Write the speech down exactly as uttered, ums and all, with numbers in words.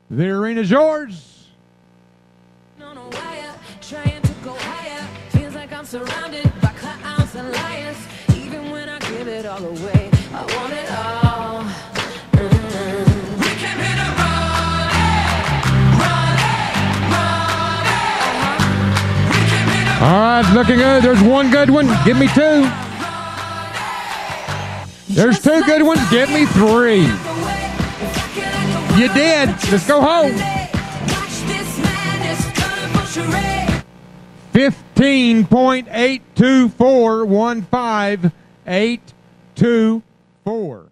The arena's yours. On a wire, trying to go higher. Feels like I'm surrounded by clowns and liars. Even when I give it all away, I want it all. Mm-hmm. We came here to run it, run it, run it. Uh-huh. We came here to All right, looking good. There's one good one. Give me two. There's two good ones. Give me three. You did. Let's go home. Fifteen point eight two four one five eight two four.